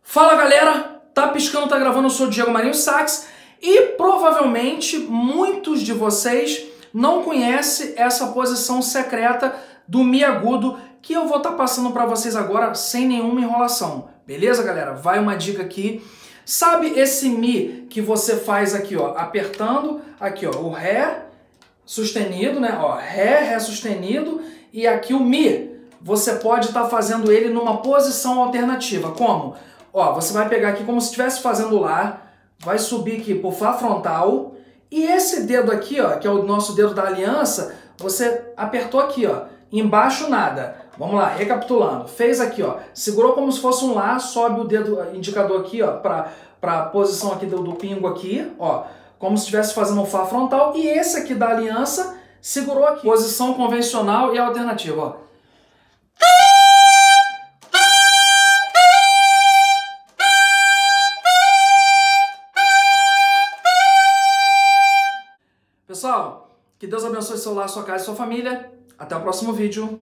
Fala galera, tá piscando, tá gravando, eu sou o Diego Marinho Sax e provavelmente muitos de vocês não conhecem essa posição secreta do Mi agudo que eu vou estar passando para vocês agora sem nenhuma enrolação. Beleza, galera? Vai uma dica aqui. Sabe esse Mi que você faz aqui, ó, apertando aqui, ó, o Ré sustenido, né? Ó, Ré sustenido e aqui o Mi. Você pode estar fazendo ele numa posição alternativa. Como? Ó, você vai pegar aqui como se estivesse fazendo Lá, vai subir aqui pro Fá frontal e esse dedo aqui, ó, que é o nosso dedo da aliança, você apertou aqui, ó, embaixo nada. Vamos lá, recapitulando. Fez aqui, ó, segurou como se fosse um Lá, sobe o dedo indicador aqui, ó, para posição aqui do pingo aqui, ó, como se estivesse fazendo um Fá frontal e esse aqui da aliança segurou aqui. Posição convencional e alternativa, ó. Pessoal, que Deus abençoe seu lar, sua casa e sua família. Até o próximo vídeo.